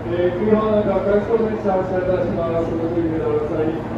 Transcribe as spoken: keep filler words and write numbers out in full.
えー、次は学会総選手発車いたします。ご注意ください。